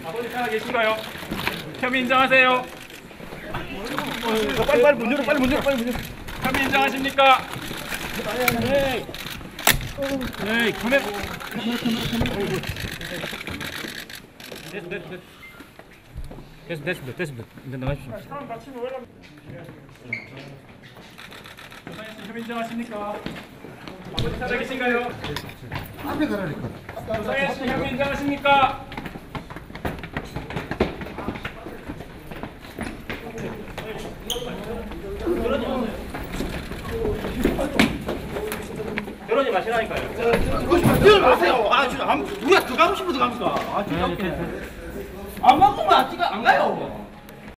아버지 살아계신가요? 혐의 인정하세요. 빨리 문 열어, 빨리 문 열어. 혐의 인정하십니까? 에이, 카메라. 됐습니다. 이제 나가십시오. 사람 다치면 왜 조상현 씨 혐의 인정하십니까? 아버지 살아계신가요? 앞에 가라니까. 조상현 씨 혐의 인정하십니까? 그러지 마시라니까요. 뛰어 마세요. 아, 진짜 우리가 더 가고 싶어서 갑니까? 아, 진짜. 안 바꾸면 안 가요.